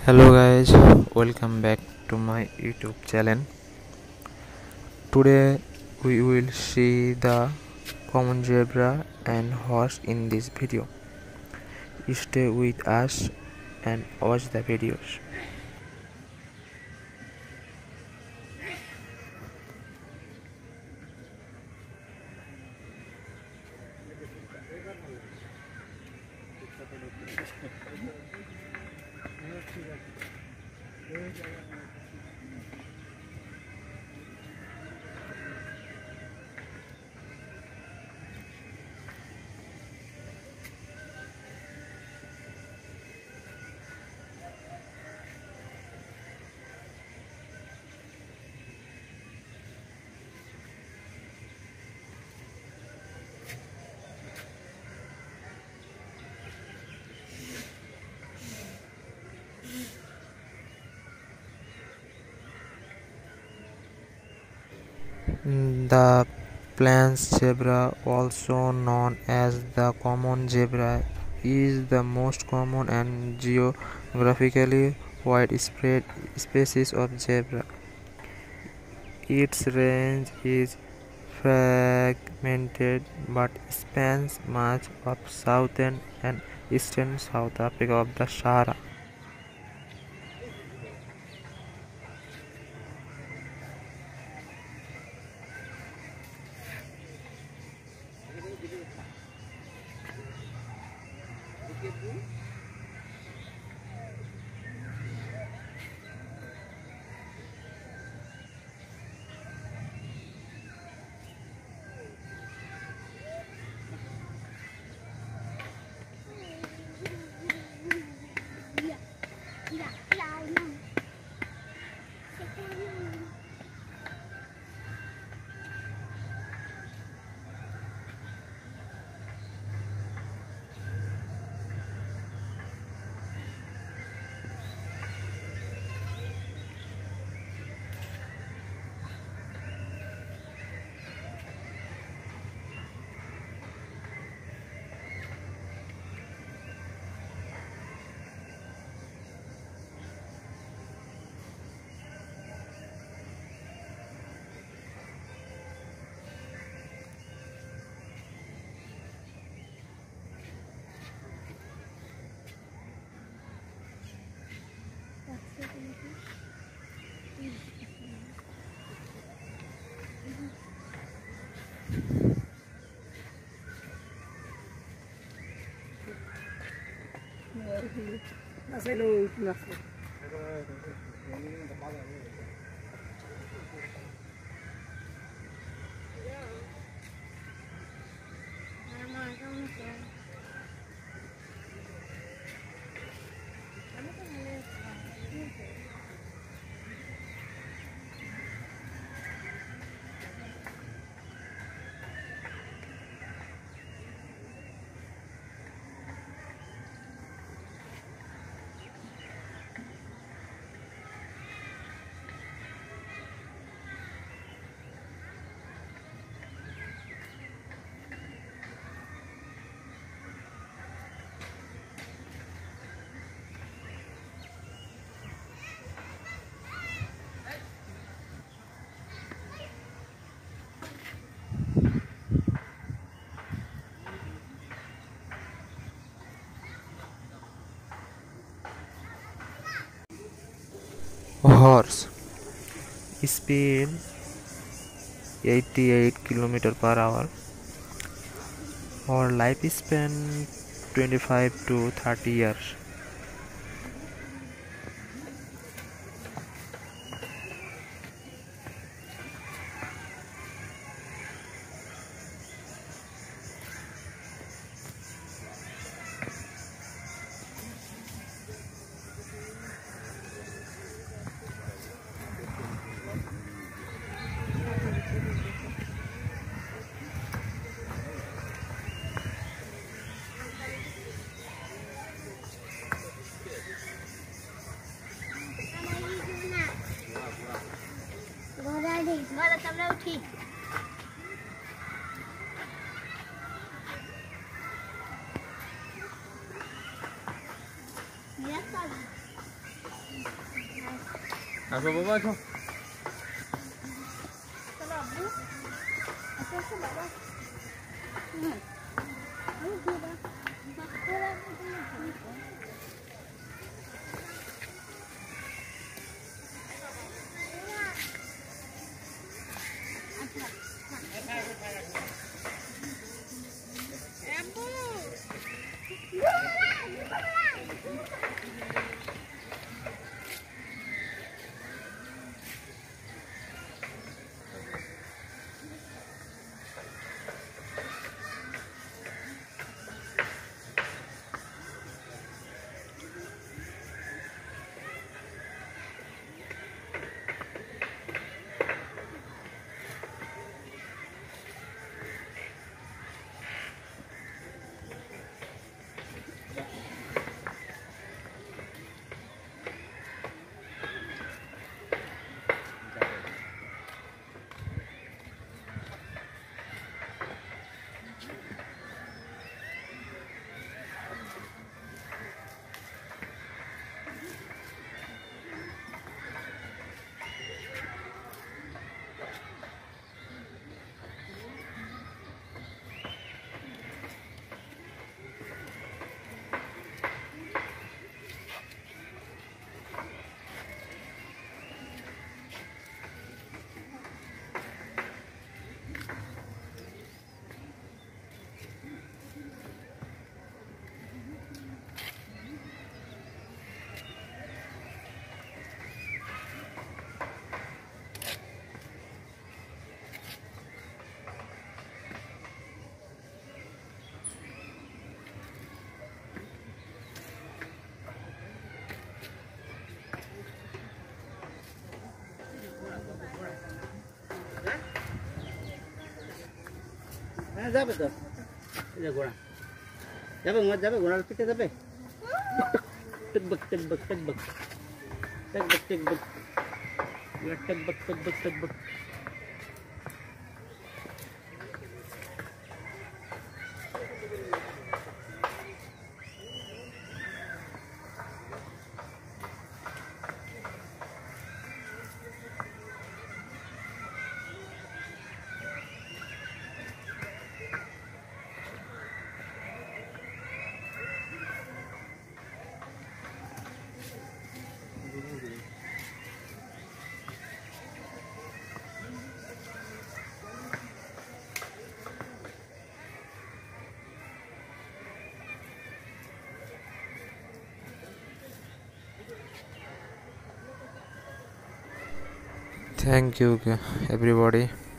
Hello guys, welcome back to my YouTube channel. Today we will see the common zebra and horse in this video. Stay with us and watch the videos. The plains zebra, also known as the common zebra, is the most common and geographically widespread species of zebra. Its range is fragmented but spans much of southern and eastern South Africa of the Sahara. Horse speed 88 km per hour or lifespan 25 to 30 years. আসো বাবা আসো। হ্যাঁ যাবে তো, এই যে ঘোড়া যাবে, মত যাবে, ঘোড়ার পিঠে যাবে। টকবক টকবক টকবক টকবক টকবক টকবক টকবক টকবক। Thank you, everybody.